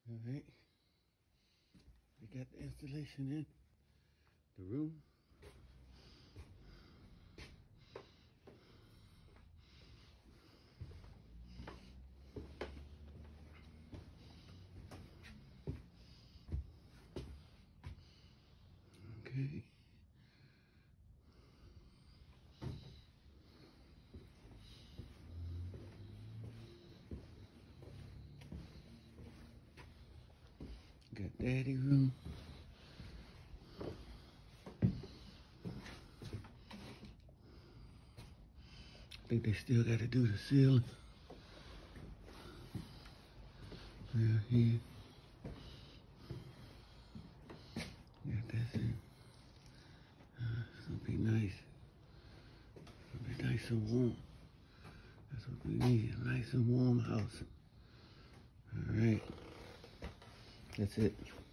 All right. We got the installation in the room. Okay. Got daddy room. I think they still got to do the ceiling. Right here. Got that thing. It's gonna be nice. It's gonna be nice and warm. That's what we need. A nice and warm house. All right. That's it.